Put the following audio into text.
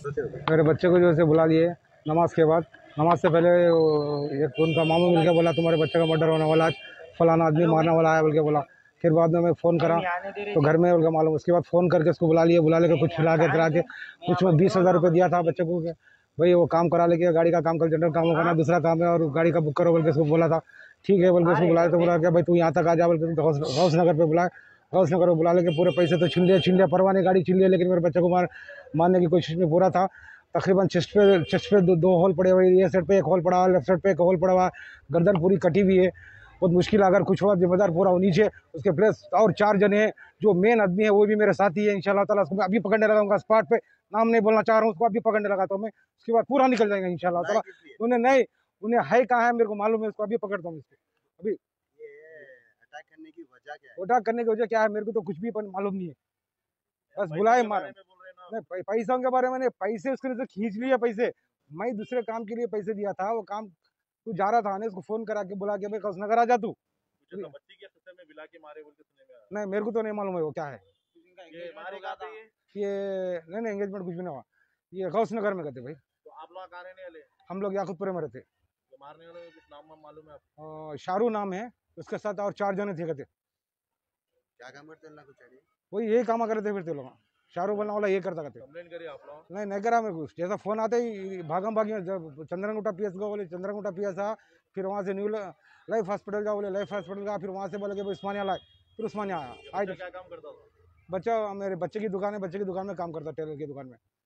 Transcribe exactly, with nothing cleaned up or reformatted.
मेरे बच्चे को जो है बुला लिए नमाज के बाद। नमाज से पहले एक उनका मामू मिल के बोला तुम्हारे बच्चे का मर्डर होने वाला है, फलाना आदमी मारने वाला है बोल के बोला। फिर बाद में मैं फ़ोन करा तो घर में बोल के मालूम। उसके बाद फ़ोन करके उसको बुला लिए, बुला लेकर कुछ खिला के करा के कुछ में बीस हज़ार रुपये दिया था बच्चे को के भाई वो काम करा लेके, गाड़ी का काम कर, जनरल काम करना दूसरा काम है और गाड़ी का बुक करो बोल के उसको बोला था। ठीक है बोल के उसको बुलाया तो बोला क्या भाई तू यहाँ तक आ जा बोल के गौस नगर पर बुलाया। गौस नगर पर बुला लेके पूरे पैसे तो छीन लिए छीन लिया परवाह नहीं, गाड़ी छीन लिया। लेकिन मेरे बच्चे को मार मारने की कोशिश में पूरा था। तकरीबन चेस्ट पे चेस्ट पे दो, दो होल पड़े हुए, ये साइड पे एक होल पड़ा हुआ, लेफ्ट साइड पे एक होल पड़ा हुआ, गर्दन पूरी कटी हुई है। बहुत मुश्किल, अगर कुछ हुआ जिम्मेदार पूरा वो नीचे उसके प्लस और चार जने हैं जो मेन आदमी है वो भी मेरे साथ ही है। इंशाल्लाह ताला उसको मैं अभी पकड़ने लगाऊंगा स्पॉट पे, नाम नहीं बोलना चाह रहा हूँ, उसको अभी पकड़ने लगाता हूँ मैं। उसके बाद पूरा निकल जाएगा इंशाल्लाह ताला। उन्हें नहीं उन्हें है कहाँ है मेरे को मालूम है, उसको अभी पकड़ता हूँ इसको। अभी अटैक करने की वजह क्या है? अटैक करने की वजह क्या है मेरे को तो कुछ भी मालूम नहीं है, बस बुलाए मारे। नहीं पैसों के बारे में नहीं, पैसे उसके से खींच लिए पैसे, मैं दूसरे काम के लिए पैसे दिया था। वो काम तू जा रहा था ने उसको फोन करा के बुला के भाई कौशनगर आ जा तू। बच्ची के ससुर में मिला के मारे बोल के सुने में आया। नहीं मेरे को तो नहीं मालूम है वो क्या है ये मारे कहाँ पे ये? ये। नहीं नहीं एंगेजमेंट कुछ भी नहीं हुआ, ये गौसनगर में कहते भाई। तो आप लोग कहाँ रहने वाले? हम लोग याकूतपुरे में रहते। तो मारने वाले कुछ नाम वाम मालूम है आपको? और शाहरू नाम है उसके साथ और चार जने थे कहते। क्या काम करते हैं? कुछ आइडिया? वही यही काम करते फिरते लोग। शाहरुख बोलने वाला ये करता कहते। कंप्लेंट करी आप लोग? नहीं नहीं करा मेरे को, जैसा फोन आते ही भागम भागी जब चंद्रगुट्टा पी एस गो बोले चंद्रगुट्टा पी एस आ, फिर वहाँ से न्यू लाइफ हॉस्पिटल का बोले लाइफ हॉस्पिटल का, फिर वहाँ से बोले कि उस्मानिया लाए, फिर उस्मानिया आया। क्या काम करता था? बच्चा मेरे बच्चे की दुकान है, बच्चे की दुकान में काम करता, टेलर की दुकान में।